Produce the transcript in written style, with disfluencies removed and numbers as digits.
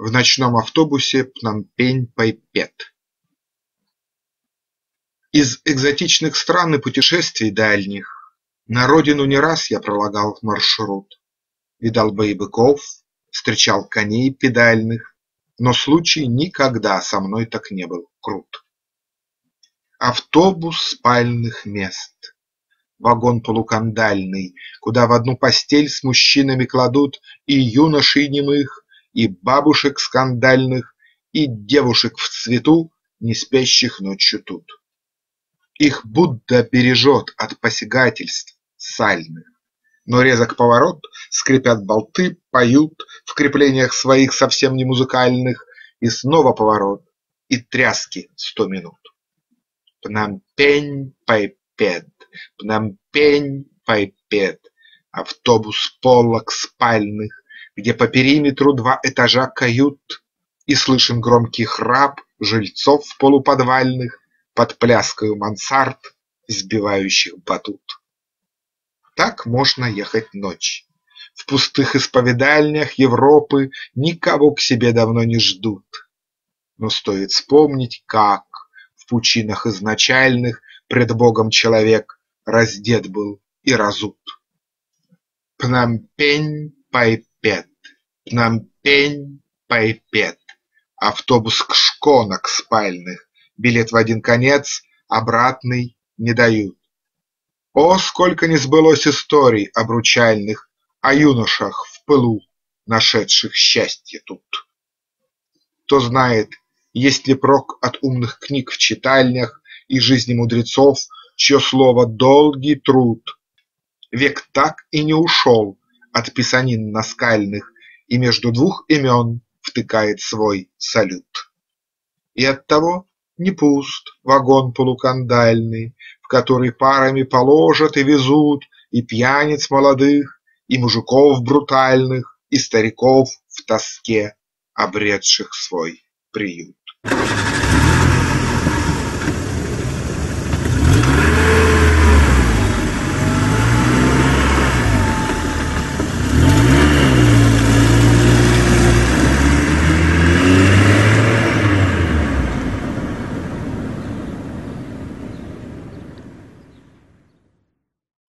в ночном автобусе Пномпень-Пайпет. Из экзотичных стран и путешествий дальних на родину не раз я пролагал маршрут. Видал бы и быков, встречал коней педальных, но случай никогда со мной так не был крут. Автобус спальных мест, вагон полукандальный, куда в одну постель с мужчинами кладут и юношей немых, и бабушек скандальных, и девушек в цвету, не спящих ночью тут. Их Будда бережет от посягательств сальных, но резок поворот, скрипят болты, поют в креплениях своих совсем не музыкальных, и снова поворот, и тряски 100 минут. Пномпень-Пайпет, Пномпень-Пайпет, автобус полок спальных, где по периметру 2 этажа кают, и слышен громкий храп жильцов полуподвальных под пляскою мансард, сбивающих батут. Так можно ехать ночь. В пустых исповедальнях Европы никого к себе давно не ждут. Но стоит вспомнить, как в пучинах изначальных пред Богом человек раздет был и разут. Пномпень-Пайпет, Пномпень-Пайпет, автобус к шконок спальных, билет в один конец, обратный не дают. О, сколько не сбылось историй обручальных о юношах в пылу, нашедших счастье тут. Кто знает, есть ли прок от умных книг в читальнях и жизни мудрецов, чье слово долгий труд. Век так и не ушел от писанин наскальных и между 2 имен втыкает свой салют. И оттого не пуст вагон полукандальный, в который парами положат и везут и пьяниц молодых, и мужиков брутальных, и стариков в тоске, обретших свой приют.